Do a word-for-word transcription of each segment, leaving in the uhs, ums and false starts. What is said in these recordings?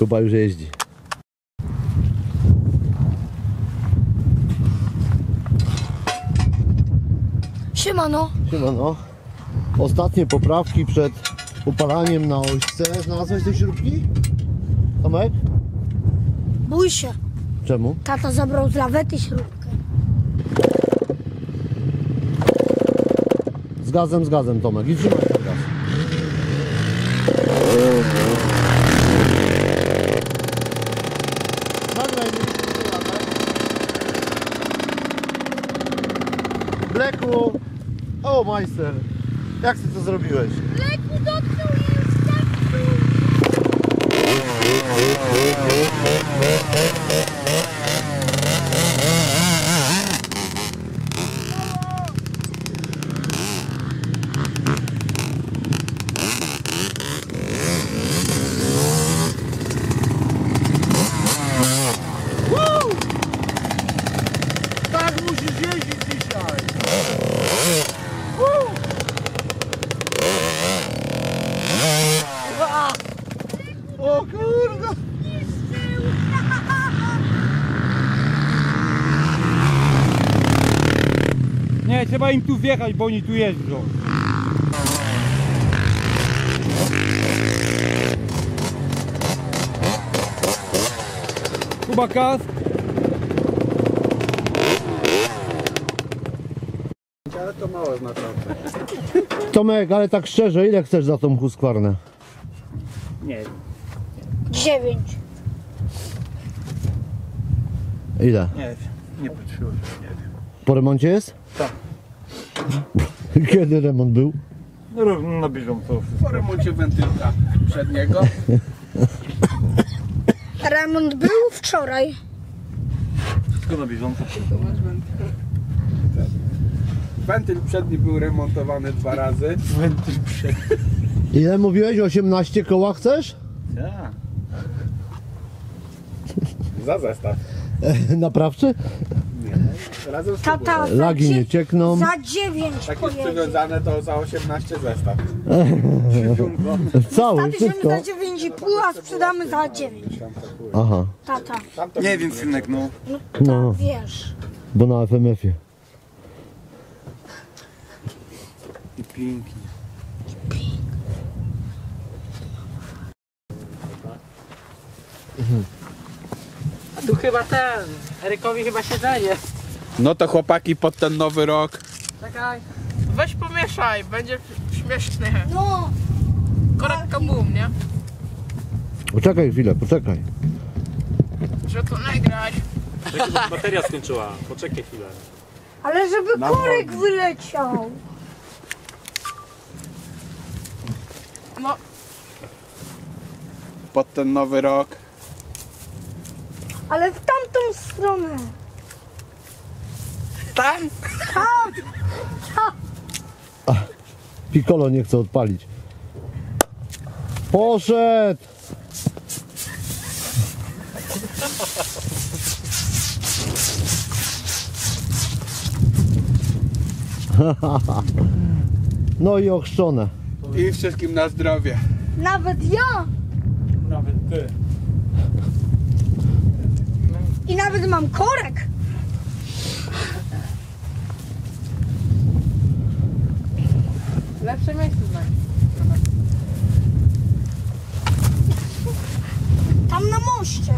Kuba już jeździ. Siemano. Siemano. Ostatnie poprawki przed upalaniem na ośce. Znalazłeś te śrubki? Tomek? Bój się. Czemu? Tata zabrał z lawety śrubkę. Z gazem, z gazem, Tomek. I trzymaj ten gaz. Nagraj mi. Bleku! O, majster! Jak ty to zrobiłeś? Leku dotknął i już zepsuł. Tak musisz jeździć dzisiaj! O kurde! Nie, trzeba im tu wjechać, bo oni tu jeżdżą. Kuba, kask. Ale to mało znaczące. Tomek, ale tak szczerze, ile chcesz za tą Husqvarnę? Nie. Dziewięć. Ile? Nie, nie patrzyłem. Nie wiem. Po remoncie jest? Tak. Kiedy remont był? No równo na bieżąco. Po remoncie wentylka przedniego. Remont był wczoraj. Wszystko na bieżąco. Wentyl przedni był remontowany dwa razy. Wentyl przed. Ile mówiłeś? osiemnaście koła chcesz? Tak. Za zestaw. Naprawczy? Nie. Razem z tubą. Tata za, Lagi nie dzie- ciekną. za dziewięć Tak jest pojedzie. przywiązane, to za osiemnaście zestaw. Cały, Zabierzemy wszystko. za dziewięć i pół, a sprzedamy za dziewięć. Aha, Tata, Tam to Nie wiem, synek, no. no, no, wiesz. bo na F M F-ie. I pięknie. A tu chyba ten, Erykowi chyba siedzenie. No to chłopaki pod ten nowy rok. Czekaj. Weź pomieszaj, będzie śmieszny. No, Korekka boom, nie? Poczekaj chwilę, poczekaj. Że to nagrać. Bateria skończyła, poczekaj chwilę. ale żeby Na korek wolno. wyleciał. No, Pod ten nowy rok. Ale w tamtą stronę. tam. Piccolo nie chce odpalić. Poszedł! No i ochrzczone. I wszystkim na zdrowie. Nawet ja. Nawet ty. I nawet mam korek. Lepsze miejsce znajdź. Tam na moście.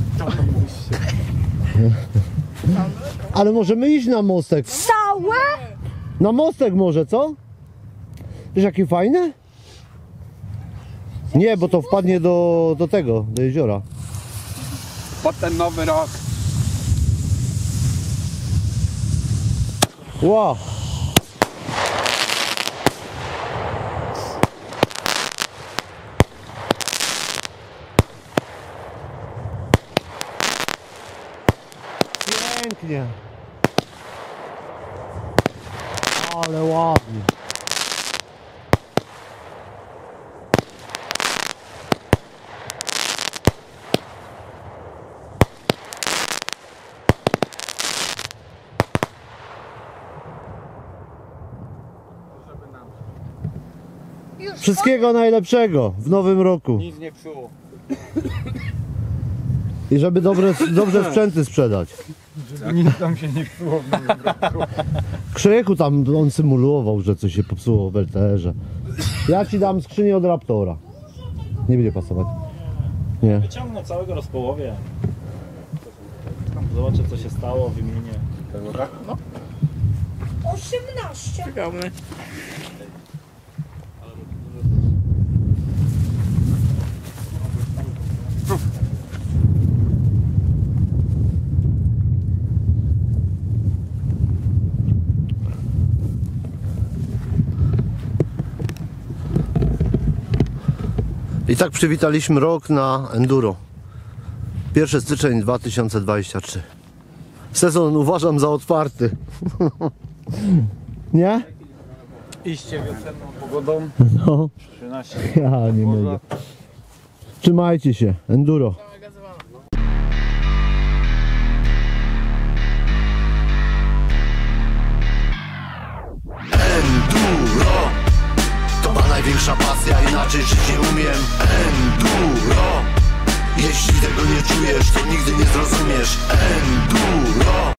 Ale możemy iść na mostek. Całe? Na mostek może, co? Wiesz jaki fajny? Nie, bo to wpadnie do, do tego, do jeziora. Pod ten nowy rok. Wow! Pięknie! Ale ładnie! Już Wszystkiego najlepszego w nowym roku. Nic nie psuło. I żeby dobre, dobrze sprzęty sprzedać. Nic tam się nie psuło w nowym roku. Krzyku tam on symulował, że coś się popsuło w L T R-ze. Ja ci dam skrzynię od Raptora. Nie będzie pasować. Nie. Wyciągnę całego rozpołowie. Zobaczę co się stało, wymienię. Tego tak? osiemnaście. Ciekawe. I tak przywitaliśmy rok na Enduro. pierwszy styczeń dwa tysiące dwudziesty trzeci. Sezon uważam za otwarty. Nie? Iście wiosenną pogodą. No, trzynaście. ja nie mogę. Trzymajcie się, Enduro. Enduro to ma największa pasja, inaczej żyć nie umiem. Enduro, jeśli tego nie czujesz, to nigdy nie zrozumiesz. Enduro.